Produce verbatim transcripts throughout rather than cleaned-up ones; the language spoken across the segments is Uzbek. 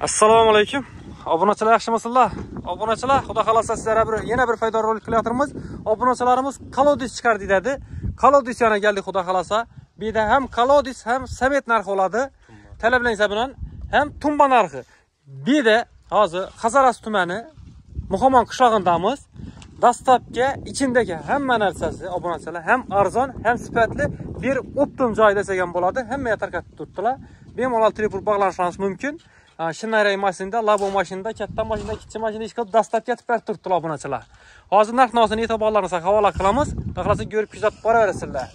Assalomu alaykum. Obunachilar yaxshimisizlar? Obunachilar, xudo xolasa sizlarga bir yana bir foydali rolik qilyapmiz. Obunachilarimiz kolodis chiqardi dedi. Kolodis yana keldi xudo xolasa. Bu yerda ham kolodis ham samet narxi bo'ladi. Talablansa bilan ham tumba narxi. Bu yerda hozir Qazaras tumani Muhammad qishlog'indamiz. Dastlabki ichindagi hamma narsasi obunachilar ham arzon, ham sifatli bir optim joyda degan bo'ladi. Hamma tarqatib turibdilar. Bemalol telefon bog'lanishingiz mumkin. Shinayray mashinada, labo mashinada, katta mashinada, kichik mashinada ish qilib dastlab ketib turibdilar obunachilar. Hozir narx-navosini e'tiborlaringizga havola qilamiz. Xohlasa ko'rib kuzatib boraverasizlar.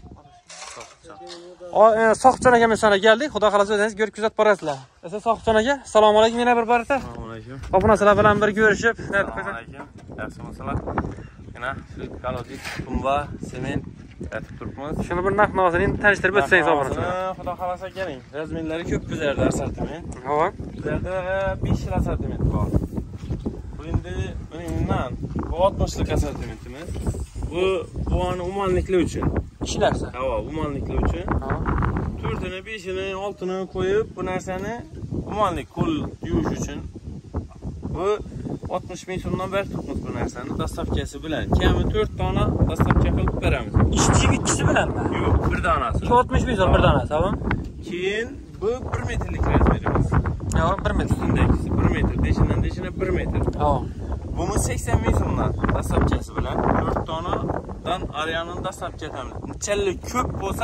Soqchon aka mana keldik. Xudo xolasa o'zingiz ko'rib kuzatib borasizlar. Esa Soqchon aka, assalomu alaykum. Yana bir baraka. Assalomu alaykum. Obunachilar bilan bir ko'rishib, assalomu alaykum. Yaxshimisizlar? Mana shu kolodis, tumba, sement aytib turibmiz. Shuni bir narx-navosini tanishtirib o'tsangiz obunachilar. Xudo xolasa keling. Razmerlari ko'p bizlarda assortiment. Hop. Bizlarda besh xil assortiment bor. Bu endi bundan bu oltmishlik assortimentimiz. Bu bu ani umonliklar uchun. Ishlarsa. Ha, umonliklar uchun. Ha. to'rtini, beshini, oltini qo'yib, bu narsani umonlik qo'l yuvish uchun. Bu oltmish ming so'mdan ber tutmiz bu narsani dastavkasi bilan. Kami to'rt dona dastavka qilib beramiz. Ishchi ikkisi bilanmi? Yo'q, bir donasi. oltmish ming so'm bir donasi, tamam. Keyin bu bir metrlik razmerimiz. Yo'q, bir metr. Undagisi bir metr, deshinan deshina bir metr. Tamam. Buni sakson ming so'mdan dastavkasi bilan to'rt donadan ariyanini dastavka etamiz. Nechallik ko'p bo'lsa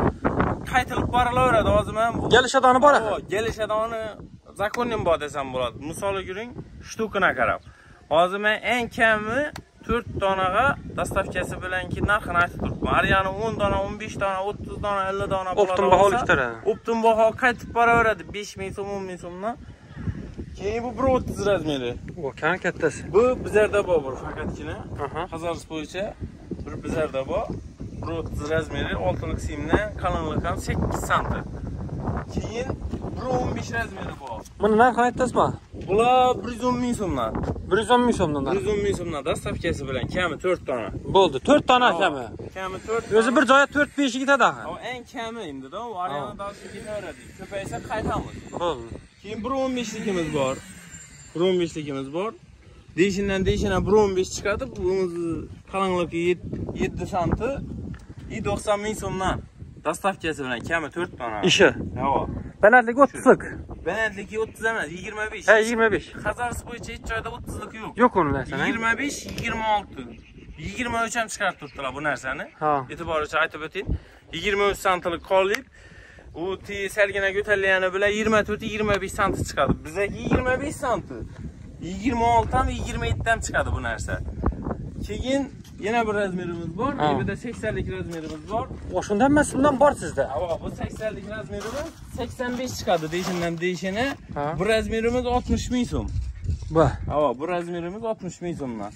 qaytilib borilaveradi. Hozir men bu Gelishadoni bor. Yo'q, gelishadoni zakonning bor desam bo'ladi. Misol ko'ring, shtukina qarab. Hozir men eng kami to'rt donaga dastavkasi bilanki narxini aytib turibman. Ariyani o'n dona, o'n besh dona, o'ttiz dona, ellik dona bo'ladi. Optim baho olishtiradi. Optim baho qaytib boraveradi besh ming so'm, o'n ming so'mdan. Keyin bu bir o'ttiz razmeri. Bu kan kattasi. Bu bizlarda bor bir faqatgina. Aha. Qazaras bo'yicha bir bizlarda bor. bir o'ttiz razmeri, oltilik simdan, qalinligi ham sakkiz santi. Keyin bir o'n besh razmeri bor. Buni narxi aytasizmi? Bular bir yuz o'n ming so'mdan. bir yuz o'n ming so'mdan. bir yuz o'n ming so'mdan dastavkasi bilan kami to'rt dona. Bo'ldi, to'rt dona kami. Kami to'rt. O'zi bir joyga to'rt besh ketadi. O eng kami endi-da, u ariyani dalga ketaveradi. Ko'paysa qaytamiz. Bo'ldi. Keyin bir o'n beshligimiz bor. bir o'n beshligimiz bor. Deshindan deshina bir o'n besh chiqadi. Bunimiz qalinligi yetti santi. doksan ming so'mdan. Dastavkasi bilan kami to'rt dona. Ishi. Ha. Balandligi o'ttizlik. Balandligi o'ttiz emas, yigirma besh. Ha, yigirma besh. Qazaras bo'yicha hech joyda o'ttizlik yo'q. Yo'q uni narsani. yigirma besh, yigirma olti. yigirma uch ham chiqarib turibdilar bu narsani. Ha. E'tibor uchun aytib o'ting. yigirma uch santilik qolib, u ti salgina ko'tarilgani bilan yigirma to'rt yigirma besh santi chiqadi. Bizaki yigirma besh santi. yigirma olti ham yigirma yetti ham chiqadi bu narsa. Keyin yana bir razmerimiz bor. Bu yerda saksonlik razmerimiz bor. O'shundan emas, bundan bor sizda. Ha, bu saksonlik razmerimiz sakson besh chiqadi deshindan deshini. Ha. Bu razmerimiz oltmish ming so'm. Bu. Ha, bu razmerimiz oltmish ming so'mdan.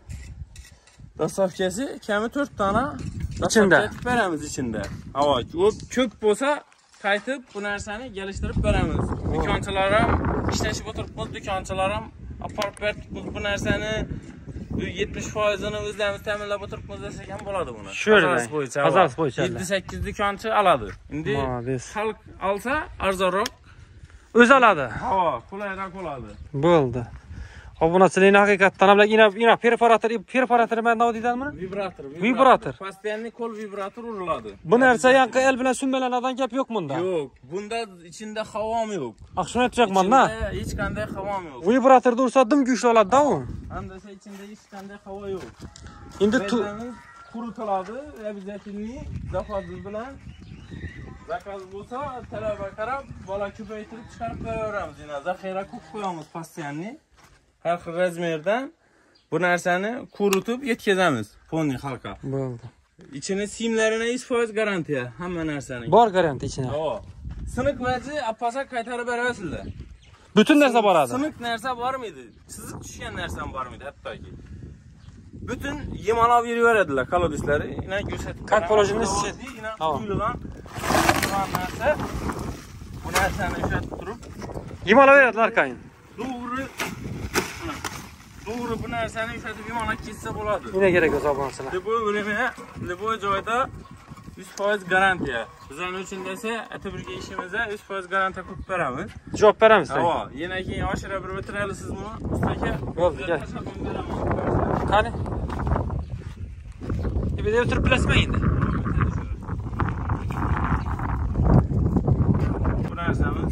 Dastavkasi kami to'rt dona ichida beramiz ichida. Ha, u ko'p bo'lsa qaytib bu narsani gelishtirib beramiz. Do'konchilar ham ishlashib o'tiribmiz, do'konchilar ham olib beribmiz bu narsani yetmish foiz ni o'zlarimiz ta'minlab o'tiribmiz desak ham bo'ladi buni. Qazaras bo'yicha. Qazaras bo'yicha. yetti sakkiz do'konchi oladi. Endi xalq olsa arzonroq o'zi oladi. Ha, qulayroq bo'ladi. Bo'ldi. Obunachilikni haqiqatdan ham ina ina perforator, perforator nima deydimi? Vibrator. Vibrator. Постоянный qo'l vibrator uriladi. Bu narsa yanqa el bilan sumbalanadigan gap yo'q bunda. Yo'q, bunda ichida havom yo'q. Aqshini aytmoqman-da. Hech qanday havom yo'q. Vibratorda ursa dim kuchli oladi-da u. Hamdasa ichida hech qanday havo yo'q. Endi quritiladi, обязательно zakaz bilan. Zakaz bo'lsa, talaba qarab, bola ko'paytirib chiqarib beraveramiz. Yana zaxira ko'p qo'yamiz постоянный. Har xil razmerdan bu narsani quritib yetkazamiz fonning xalqqa. Bo'ldi. Ichini simlarini yuz foiz garantiya hamma narsaning. Bor garantiya ichida. Ha. Siniq vaji apasa qaytarib berasizlar. Butun narsa boradi. Siniq narsa bormidi? Chiziq tushgan narsa ham bormidi hattoki. Butun yemalab yuraveradilar kolodislari. Ina ko'rsatib. Qat polojini siz. Ha. narsa bu narsani ushatib turib yemalaveradilar qayin. To'g'ri. To'g'ri bu narsani ushatib yemalab ketsa bo'ladi. Nima kerak o'zi obunachilar? Любой время, любой joyda yüz foiz garantiya. Bizning uchun desa, atabirga ishimizda yüz foiz garantiya qo'yib beramiz. Javob beramiz. Ha, yana keyin oshira bir bitirasiz buni. Ustaka. Bo'ldi, gel. Qani? Bir de o'tirib bilasizmi endi? Bu narsamiz.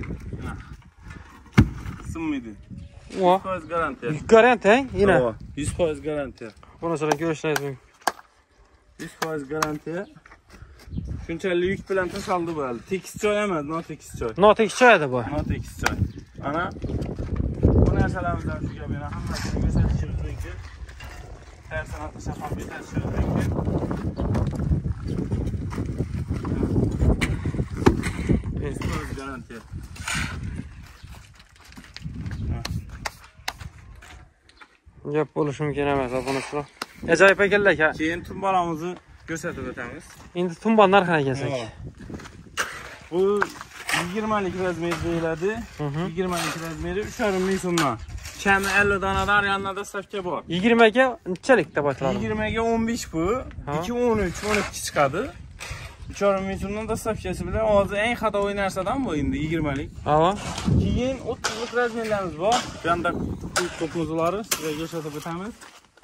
Sinmaydi. O. yüz foiz garantiya. Garantiya, yine. yüz foiz garantiya. Buni sonra görüşürüz. yüz foiz garantiya. Shunchalik yuk bilan tashaldi bo'ladi. Tekis joy emas, notekis joy. Notekis joyda bu. Notekis joy. Ana bu narsalarimizni shu gap yana hammasini ko'rsatishimiz mumkin. Tersini shafaf ko'rsatishimiz mumkin. yüz foiz garantiya. Gap bo'lishi mumkin emas, obunachilar. Ajoyib ekanlar aka. Keyin tumbalamizni ko'rsatib o'tamiz. Endi tumban narxini kelsak. Bu yigirmalik razmer deyiladi. yigirmalik razmeri uch yarim ming so'mdan. Kami ellik donadan yanında stavka bor. yigirmaga nechalik deb aytiladi? yigirmaga o'n besh bu. ikki o'n uch o'n ikki chiqadi. uch yarim ming so'mdan dastavkasi bilan hozir eng xatovoy narsadan bu endi yigirmalik. Ha. Keyin o'ttizlik razmerlarimiz bor. Bu yerda to'pmuzlari sizga ko'rsatib o'tamiz.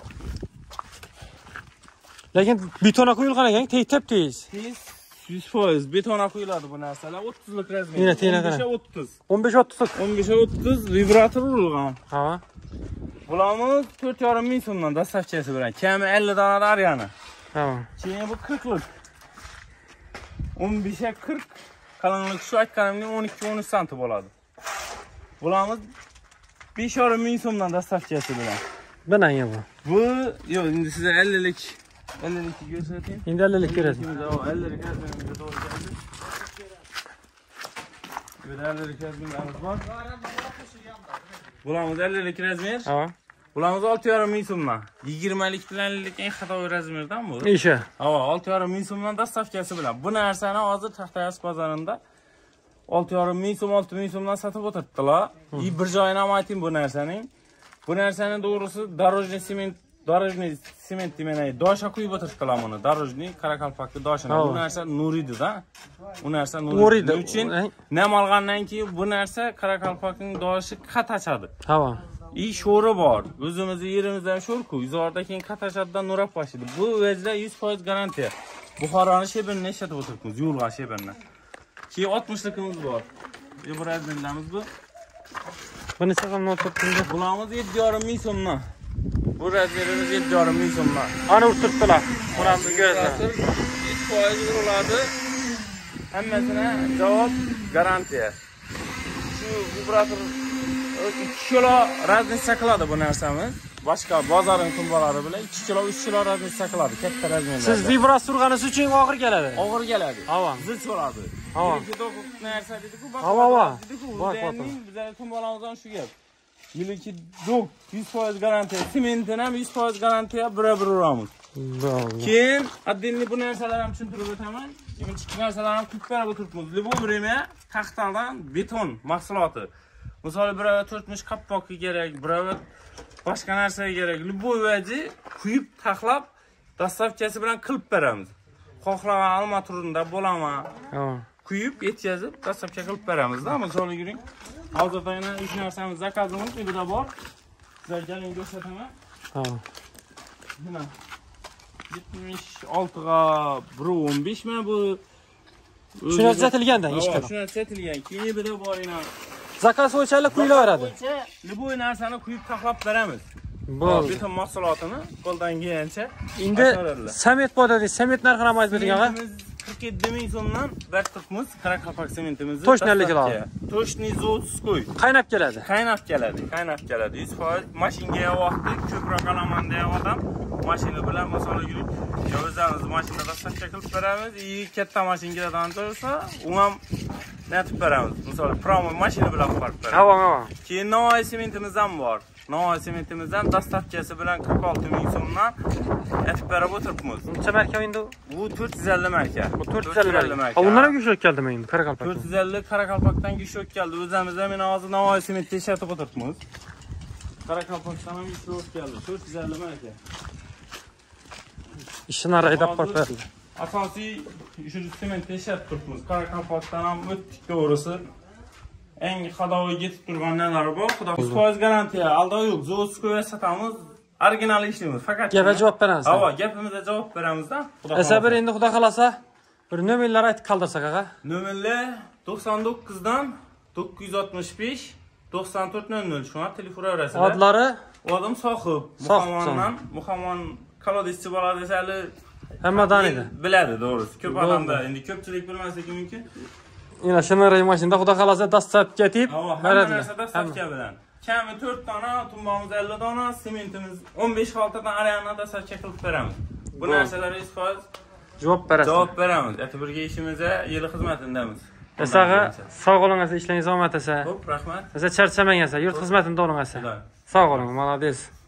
Lekin betona qo'yilgan ekan, tep tez. yüz foiz betona qo'yiladi bu narsalar. o'ttizlik razmer. Yine teyna qara. o'ttiz. o'n besh o'ttiz. o'n besh o'ttiz vibrator urilgan. Ha. Bularimiz to'rt yarim ming so'mdan dastavkasi bilan. Kami ellik donalar yana. Ha. Keyin bu qirqlik. o'n beshga qirq. Qalinlik shu aytganimning o'n ikki o'n uch santi bo'ladi. Bularimiz besh yarim ming so'mdan dastavkasi bilan. Bana ya bu. Bu yo'q, endi sizga ellik ellik ko'rsatayım. Endi ellik ko'rasiz. ellik razmerimizga to'g'ri keldi. Bu ellik razmerimiz bor. Bularimiz ellik razmer. Ha. Bularimiz olti yarim ming so'mdan. yigirmalik bilan ellik eng xatovoy razmerdan bu. Isha. Ha, olti yarim ming so'mdan dastavkasi bilan. Bu narsani hozir Taxtayaz bozorida olti yarim ming so'm, olti ming so'mdan sotib o'tiribdilar. И bir joyini ham ayting bu narsaning. Bu narsani to'g'risi darojniy sement, darojniy sement demanay, dosha qo'yib o'tiribdilar buni. Darojniy Qarakalpakni doshini. Bu narsa nuridi-da. Bu narsa nuridi. Shuning uchun nam olgandan keyin bu narsa Qarakalpakning doshi qat ochadi. Ha. I sho'ri bor. O'zimizning yerimizdan sho'rku. Yuzorda keyin qat ochadidan nurab boshlaydi. Bu o'zida yüz foiz garantiya. Buxoroni shebirini ishlatib o'tiribmiz, yuvilgan shebirini. Keyin oltmishlikimiz bor. Bu razmerlarimiz bu. Buni saqam notibimda. Bularimiz yetti yarim ming so'mdan. Bu razmerimiz yetti yarim ming so'mdan. Ana o'tiribdilar. Buramni ko'rasiz. yüz foiz uriladi. Hammasini javob garantiya. Shu vibrator ikki kilo razmetcha qiladi bu narsamiz. Boshqa bozorning tumbalari bilan ikki kilo uch kilo razmetcha qiladi, katta razmerlar. Siz vibrator urganingiz uchun og'ir keladi. Og'ir keladi. Havo. Zil so'radi. Havo. Narsa dedi-ku, havo, havo. Bor, bizlar tumbalamizdan shu gap. Miliki yo'q, yüz foiz garantiya. Sementini ham yüz foiz garantiya bir-bir uramiz. Keyin addinli bu narsalar ham tushuntirib o'taman. Keyin chiqib narsalar ham qilib berib o'tiribmiz. Libo время taxtadan beton mahsuloti. Misol birava to'rtmish qoppoqqa kerak, birava boshqa narsaga kerak. Libo vaji quyib taxlab dastavkasi bilan qilib beramiz. Xohlagan armaturunda bo'lama. Ha. Quyib yetkazib dastavka qilib beramiz-da. Misol yuring. Hozirda yana uch narsamiz zakazimiz uyda bor. Sizlarga ko'rsataman. Ha. Mana yetmish oltiga bir o'n besh mi bu? Shuna tuzatilganda ish qilib. Shuna tuzatilgan. Keyin bir de bor yana. Zakaz o'lchanlar qo'yilaveradi. Bu narsani quyib taxlab beramiz. Bo'ldi. Beton mahsulotini qo'ldan kelgancha. Endi samet bor dedi. Samet narxini ham aytib bering, og'a. qirq yetti ming so'mdan bertiribmiz Qarakalpak sementimizni. To'shnalik oladi. To'shni zo'tskoy. Qaynab keladi. Qaynab keladi, qaynab keladi. yüz foiz mashinaga vaqti ko'proq olaman degan odam mashina bilan masalan yurib, o'zimiz mashinada dastavka qilib beramiz. I katta mashinadan tursa, u ham netib beramiz. Masalan, promo mashina bilan qilib beramiz. Havo, havo. Keyin Navoiy sementimiz ham bor. Navoiy sementimizdan dastavkasi bilan qirq olti ming so'mdan etib berib o'tiribmiz. Necha marka endi? Bu to'rt yuz ellik marka. Bu to'rt yuz ellik marka. Ha, undan ham go'shak keldimi endi Qarakalpak? to'rt yuz ellik Qarakalpakdan go'shak keldi. O'zimiz ham men hozir Navoiy sementda ishlatib o'tiribmiz. Qarakalpakdan ham go'shak keldi. to'rt yuz ellik marka. İşini raydab qo'yib berdi. Asosiy shu sementni ishlab turibmiz. Qora kompotdan ham o'tdik to'g'risi. Eng xadoga yetib turgan nalari bor. Xudo yuz foiz garantiya, aldov yo'q. Zoskoya satamiz. Original ishlaymiz. Faqat gapga javob beramiz. Ha, gapimizga javob beramiz-da. Esa bir endi xudo xolasa bir nomerlar aytib qoldirsak, aqa. Nomerlar to'qson to'qqiz dan to'qqiz yuz oltmish besh to'qson to'rt nol nol shuna telefon orasida. Odlari Odim Sohib, Muhammondan, Muhammon kolodischi bo'ladi desali hammadan edi. Biladi, to'g'risi. Ko'p odamda endi ko'pchilik bilmasligi mumkin. Yana shunday mashinada xudo xolasa dastlab ketib, beradi. Dastlabki bilan. Kami to'rt dona, tumbamiz ellik dona, sementimiz o'n besh xaltadan ariyanada dastlabki qilib beramiz. Bu narsalar yuz foiz javob berasiz. Javob beramiz. E'tiborga ishimizga yil xizmatindamiz. Esaga sog' bo'ling, esa ishlangiz omat esa. Xo'p, rahmat. Esa charchamang esa, yurt xizmatida bo'ling esa. Sog' bo'ling, молодец.